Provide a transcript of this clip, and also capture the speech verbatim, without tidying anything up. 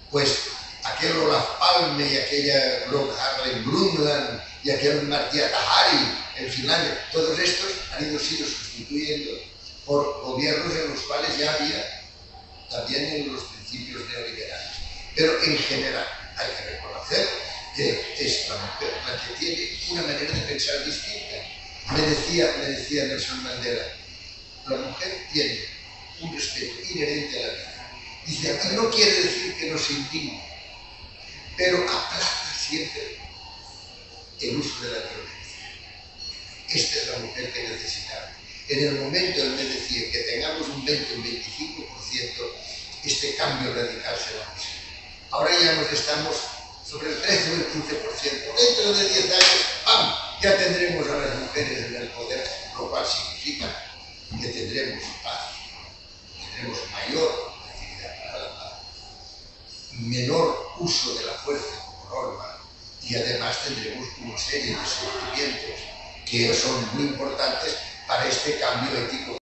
pues aquel Olaf Palme y aquella Gro Harlem Brundtland y aquel Martí Tahari en Finlandia, todos estos han ido sido sustituyendo por gobiernos en los cuales ya había también en los principios neoliberales. Pero en general hay que reconocer que es la mujer la que tiene una manera de pensar distinta. Me decía, me decía Nelson Mandela, la mujer tiene un respeto inherente a la vida. Dice, y no quiere decir que no se indigne, pero aplaza siempre el uso de la violencia. Esta es la mujer que necesitamos. En el momento, él me decía, que tengamos un veinte, un veinticinco por ciento, este cambio radical será posible. Ahora ya nos estamos sobre el trece o el quince por ciento. Dentro de diez años, ¡pam!, ya tendremos a las mujeres en el poder, lo cual significa que tendremos paz, tendremos mayor actividad para la paz, menor uso de la fuerza como norma, y además tendremos una serie de sentimientos que son muy importantes para este cambio ético